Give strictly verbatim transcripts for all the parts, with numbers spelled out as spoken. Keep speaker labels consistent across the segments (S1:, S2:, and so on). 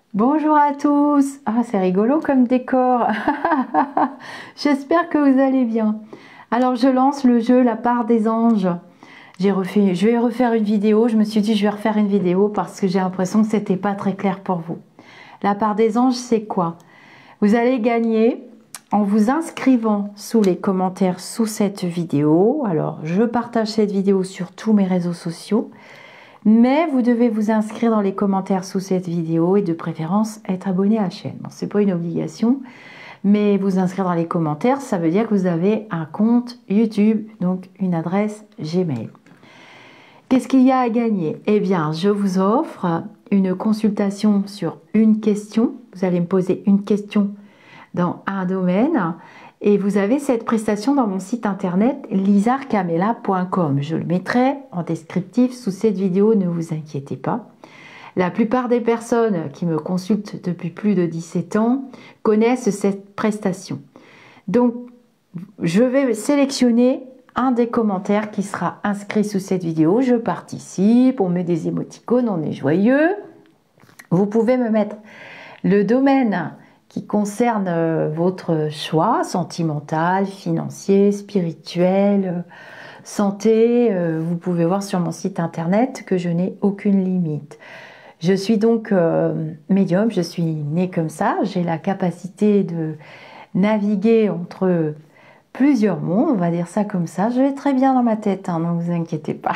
S1: Bonjour à tous. Ah, c'est rigolo comme décor. J'espère que vous allez bien. Alors, je lance le jeu La part des anges. J'ai refait, je vais refaire une vidéo. Je me suis dit, je vais refaire une vidéo parce que j'ai l'impression que c'était pas très clair pour vous. La part des anges, c'est quoi? Vous allez gagner en vous inscrivant sous les commentaires sous cette vidéo. Alors, je partage cette vidéo sur tous mes réseaux sociaux. Mais vous devez vous inscrire dans les commentaires sous cette vidéo et de préférence être abonné à la chaîne. Bon, c'est pas une obligation, mais vous inscrire dans les commentaires, ça veut dire que vous avez un compte YouTube, donc une adresse Gmail. Qu'est-ce qu'il y a à gagner? Eh bien, je vous offre une consultation sur une question. Vous allez me poser une question dans un domaine. Et vous avez cette prestation dans mon site internet lizar camella point com. Je le mettrai en descriptif sous cette vidéo, ne vous inquiétez pas. La plupart des personnes qui me consultent depuis plus de dix-sept ans connaissent cette prestation. Donc, je vais sélectionner un des commentaires qui sera inscrit sous cette vidéo. Je participe, on met des émoticônes, on est joyeux. Vous pouvez me mettre le domaine qui concerne votre choix sentimental, financier, spirituel, santé. Vous pouvez voir sur mon site internet que je n'ai aucune limite. Je suis donc euh, médium, je suis née comme ça. J'ai la capacité de naviguer entre plusieurs mondes, on va dire ça comme ça. Je vais très bien dans ma tête, hein, ne vous inquiétez pas.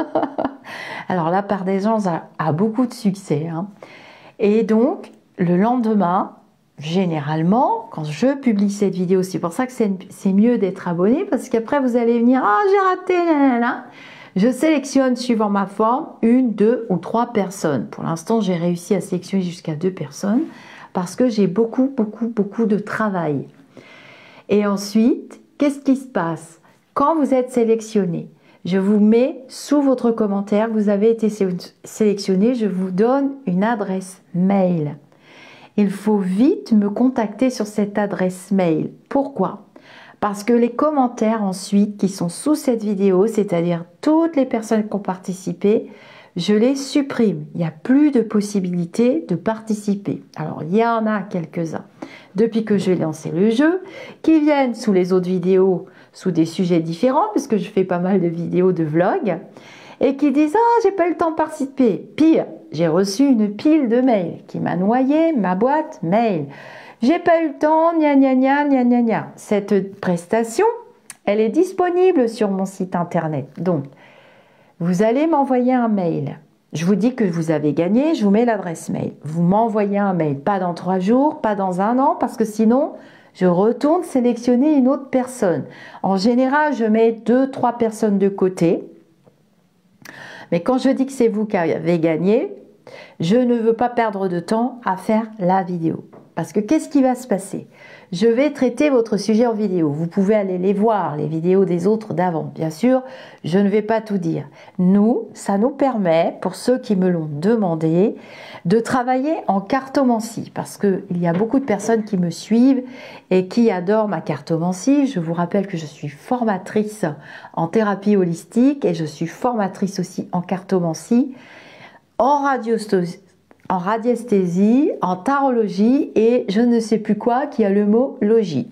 S1: Alors la part des gens a, a beaucoup de succès. Hein. Et donc, le lendemain, généralement, quand je publie cette vidéo, c'est pour ça que c'est mieux d'être abonné, parce qu'après vous allez venir, ah j'ai raté, nanana. Je sélectionne suivant ma forme, une, deux ou trois personnes. Pour l'instant, j'ai réussi à sélectionner jusqu'à deux personnes, parce que j'ai beaucoup, beaucoup, beaucoup de travail. Et ensuite, qu'est-ce qui se passe? Quand vous êtes sélectionné, je vous mets sous votre commentaire, vous avez été sélectionné, je vous donne une adresse mail. Il faut vite me contacter sur cette adresse mail. Pourquoi? Parce que les commentaires ensuite qui sont sous cette vidéo, c'est-à-dire toutes les personnes qui ont participé, je les supprime. Il n'y a plus de possibilité de participer. Alors, il y en a quelques-uns, depuis que j'ai lancé le jeu, qui viennent sous les autres vidéos, sous des sujets différents, puisque je fais pas mal de vidéos de vlog, et qui disent « Ah, j'ai pas eu le temps de participer ». Pire, j'ai reçu une pile de mails qui m'a noyé ma boîte mail. J'ai pas eu le temps, gna gna gna gna gna gna. Cette prestation, elle est disponible sur mon site internet. Donc, vous allez m'envoyer un mail. Je vous dis que vous avez gagné, je vous mets l'adresse mail. Vous m'envoyez un mail, pas dans trois jours, pas dans un an, parce que sinon, je retourne sélectionner une autre personne. En général, je mets deux, trois personnes de côté. Mais quand je dis que c'est vous qui avez gagné, je ne veux pas perdre de temps à faire la vidéo. Parce que qu'est-ce qui va se passer? Je vais traiter votre sujet en vidéo. Vous pouvez aller les voir, les vidéos des autres d'avant. Bien sûr, je ne vais pas tout dire. Nous, ça nous permet, pour ceux qui me l'ont demandé, de travailler en cartomancie. Parce qu'il y a beaucoup de personnes qui me suivent et qui adorent ma cartomancie. Je vous rappelle que je suis formatrice en thérapie holistique et je suis formatrice aussi en cartomancie, en radiesthésie, en radiesthésie, en tarologie et je ne sais plus quoi qui a le mot logie.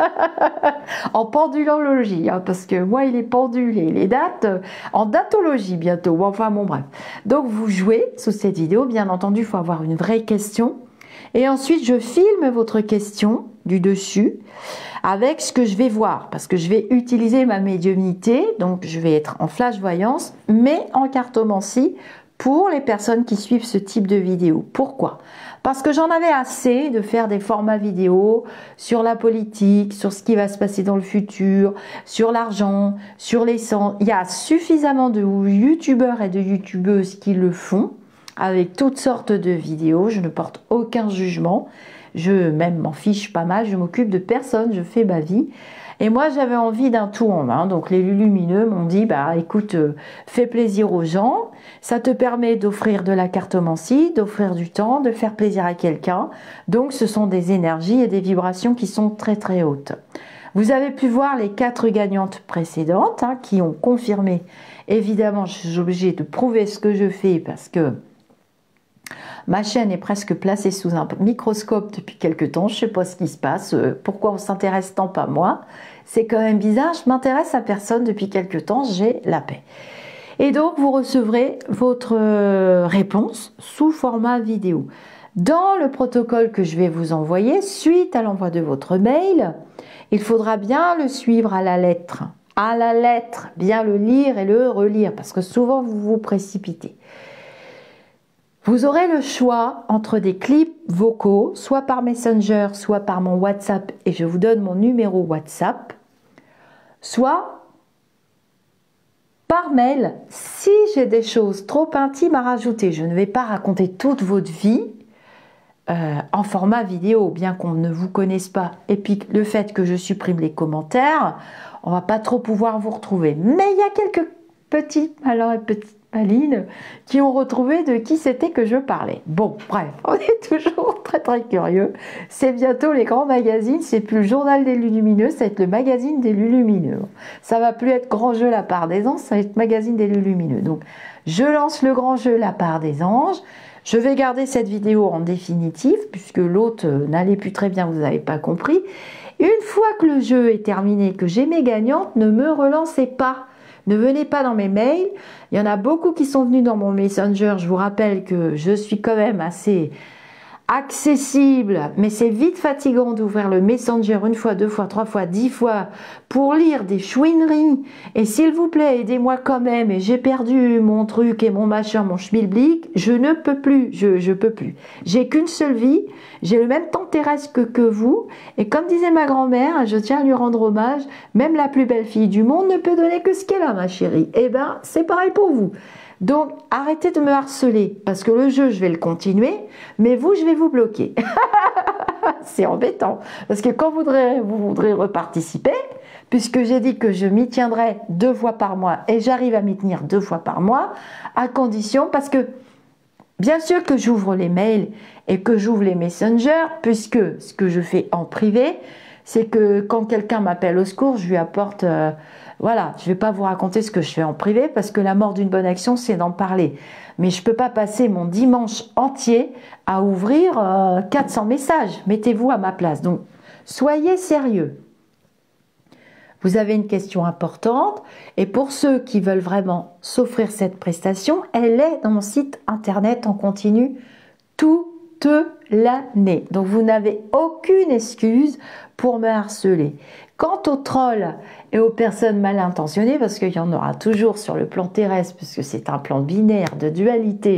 S1: En pendulologie, hein, parce que moi il est pendulé, les dates, en datologie bientôt, enfin bon bref. Donc vous jouez sous cette vidéo, bien entendu il faut avoir une vraie question. Et ensuite je filme votre question du dessus avec ce que je vais voir, parce que je vais utiliser ma médiumnité, donc je vais être en flash voyance, mais en cartomancie, pour les personnes qui suivent ce type de vidéo. Pourquoi? Parce que j'en avais assez de faire des formats vidéo sur la politique, sur ce qui va se passer dans le futur, sur l'argent, sur les sangs. Il y a suffisamment de youtubeurs et de youtubeuses qui le font avec toutes sortes de vidéos. Je ne porte aucun jugement. Je même m'en fiche pas mal. Je m'occupe de personne. Je fais ma vie. Et moi, j'avais envie d'un tout en un. Donc, les lumineux m'ont dit, bah, écoute, euh, fais plaisir aux gens. Ça te permet d'offrir de la cartomancie, d'offrir du temps, de faire plaisir à quelqu'un. Donc, ce sont des énergies et des vibrations qui sont très, très hautes. Vous avez pu voir les quatre gagnantes précédentes hein, qui ont confirmé. Évidemment, je suis obligée de prouver ce que je fais parce que Ma chaîne est presque placée sous un microscope depuis quelques temps. Je ne sais pas ce qui se passe. Euh, pourquoi on s'intéresse tant pas moi? C'est quand même bizarre. Je m'intéresse à personne depuis quelques temps. J'ai la paix. Et donc, vous recevrez votre euh, réponse sous format vidéo. Dans le protocole que je vais vous envoyer, suite à l'envoi de votre mail, il faudra bien le suivre à la lettre. À la lettre, bien le lire et le relire, parce que souvent vous vous précipitez. Vous aurez le choix entre des clips vocaux, soit par Messenger, soit par mon WhatsApp, et je vous donne mon numéro WhatsApp, soit par mail, si j'ai des choses trop intimes à rajouter. Je ne vais pas raconter toute votre vie, Euh, en format vidéo, bien qu'on ne vous connaisse pas, et puis le fait que je supprime les commentaires, on va pas trop pouvoir vous retrouver. Mais il y a quelques petits malins et petites malines qui ont retrouvé de qui c'était que je parlais. Bon, bref, on est toujours très très curieux. C'est bientôt les grands magazines, c'est plus le journal des Lulumineux, ça va être le magazine des Lulumineux. Ça va plus être Grand Jeu La Part des Anges, ça va être magazine des Lulumineux. Donc, je lance le Grand Jeu La Part des Anges. Je vais garder cette vidéo en définitive, puisque l'autre n'allait plus très bien, vous n'avez pas compris. Une fois que le jeu est terminé, que j'ai mes gagnantes, ne me relancez pas. Ne venez pas dans mes mails. Il y en a beaucoup qui sont venus dans mon Messenger. Je vous rappelle que je suis quand même assez accessible, mais c'est vite fatigant d'ouvrir le Messenger une fois, deux fois, trois fois, dix fois pour lire des chouineries. Et s'il vous plaît, aidez-moi quand même. Et j'ai perdu mon truc et mon machin, mon schmilblick. Je ne peux plus. Je je peux plus. J'ai qu'une seule vie. J'ai le même temps terrestre que, que vous. Et comme disait ma grand-mère, je tiens à lui rendre hommage. Même la plus belle fille du monde ne peut donner que ce qu'elle a, ma chérie. Eh ben, c'est pareil pour vous. Donc, arrêtez de me harceler, parce que le jeu, je vais le continuer, mais vous, je vais vous bloquer. C'est embêtant, parce que quand vous voudrez, vous voudrez reparticiper, puisque j'ai dit que je m'y tiendrai deux fois par mois, et j'arrive à m'y tenir deux fois par mois, à condition, parce que, bien sûr que j'ouvre les mails, et que j'ouvre les messengers, puisque ce que je fais en privé, c'est que quand quelqu'un m'appelle au secours, je lui apporte... Euh, Voilà, je ne vais pas vous raconter ce que je fais en privé parce que la mort d'une bonne action, c'est d'en parler. Mais je ne peux pas passer mon dimanche entier à ouvrir euh, quatre cents messages. Mettez-vous à ma place. Donc, soyez sérieux. Vous avez une question importante et pour ceux qui veulent vraiment s'offrir cette prestation, elle est dans mon site internet en continu toute l'année. Donc, vous n'avez aucune excuse pour me harceler. Quant aux trolls et aux personnes mal intentionnées, parce qu'il y en aura toujours sur le plan terrestre, puisque c'est un plan binaire de dualité,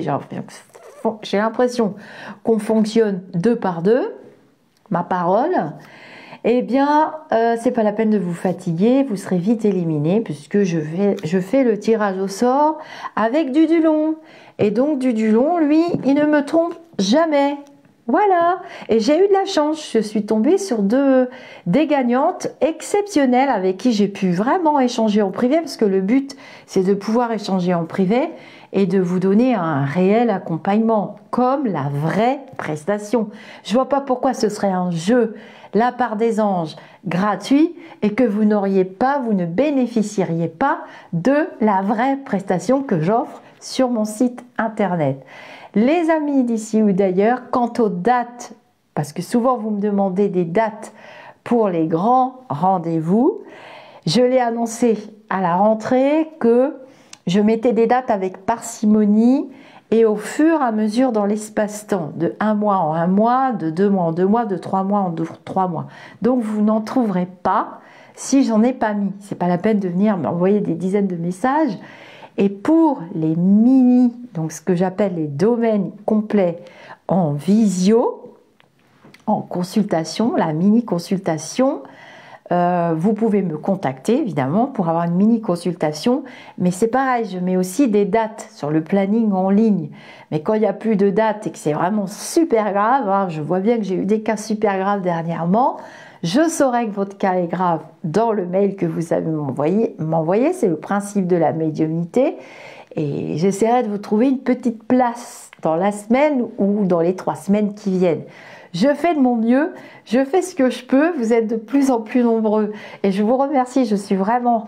S1: j'ai l'impression qu'on fonctionne deux par deux, ma parole, eh bien, euh, c'est pas la peine de vous fatiguer, vous serez vite éliminé, puisque je, vais, je fais le tirage au sort avec du Dulon. Et donc, du Dulon, lui, il ne me trompe jamais. Voilà, et j'ai eu de la chance, je suis tombée sur deux des gagnantes exceptionnelles avec qui j'ai pu vraiment échanger en privé, parce que le but c'est de pouvoir échanger en privé et de vous donner un réel accompagnement, comme la vraie prestation. Je vois pas pourquoi ce serait un jeu, La Part des Anges, gratuit, et que vous n'auriez pas, vous ne bénéficieriez pas de la vraie prestation que j'offre sur mon site internet. Les amis d'ici ou d'ailleurs, quant aux dates, parce que souvent vous me demandez des dates pour les grands rendez-vous, je l'ai annoncé à la rentrée que je mettais des dates avec parcimonie et au fur et à mesure dans l'espace-temps, de un mois en un mois, de deux mois en deux mois, de trois mois en deux, trois mois. Donc vous n'en trouverez pas si j'en ai pas mis. C'est pas la peine de venir m'envoyer des dizaines de messages. Et pour les mini, donc ce que j'appelle les domaines complets en visio, en consultation, la mini consultation, euh, vous pouvez me contacter évidemment pour avoir une mini consultation, mais c'est pareil, je mets aussi des dates sur le planning en ligne. Mais quand il n'y a plus de dates et que c'est vraiment super grave, hein, je vois bien que j'ai eu des cas super graves dernièrement, je saurai que votre cas est grave dans le mail que vous avez m'envoyé. m'envoyer. C'est le principe de la médiumnité. Et j'essaierai de vous trouver une petite place dans la semaine ou dans les trois semaines qui viennent. Je fais de mon mieux, je fais ce que je peux. Vous êtes de plus en plus nombreux. Et je vous remercie, je suis vraiment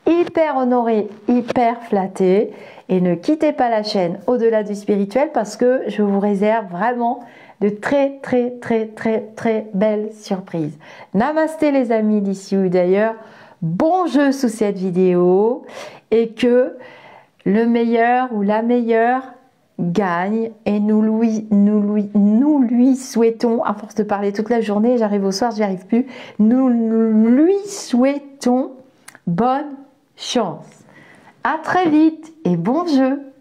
S1: hyper honorée, hyper flattée. Et ne quittez pas la chaîne Au-delà du spirituel parce que je vous réserve vraiment de très très très très très belles surprises. Namasté les amis d'ici ou d'ailleurs. Bon jeu sous cette vidéo et que le meilleur ou la meilleure gagne et nous lui, nous lui, nous lui souhaitons, à force de parler toute la journée, j'arrive au soir, j'y arrive plus, nous lui souhaitons bonne chance. À très vite et bon jeu!